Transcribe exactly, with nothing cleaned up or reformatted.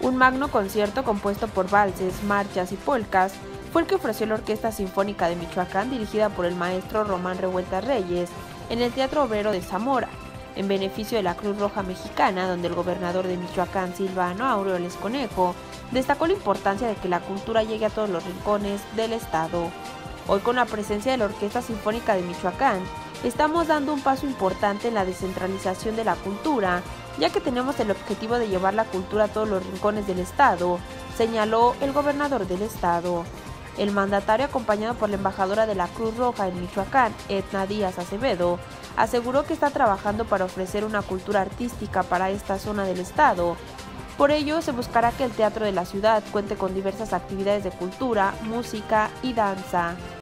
Un magno concierto compuesto por valses, marchas y polcas fue el que ofreció la Orquesta Sinfónica de Michoacán, dirigida por el maestro Román Revueltas Reyes, en el Teatro Obrero de Zamora, en beneficio de la Cruz Roja Mexicana, donde el gobernador de Michoacán, Silvano Aureoles Conejo, destacó la importancia de que la cultura llegue a todos los rincones del estado. Hoy, con la presencia de la Orquesta Sinfónica de Michoacán, estamos dando un paso importante en la descentralización de la cultura, ya que tenemos el objetivo de llevar la cultura a todos los rincones del estado, señaló el gobernador del estado. El mandatario, acompañado por la embajadora de la Cruz Roja en Michoacán, Edna Díaz Acevedo, aseguró que está trabajando para ofrecer una cultura artística para esta zona del estado. Por ello, se buscará que el teatro de la ciudad cuente con diversas actividades de cultura, música y danza.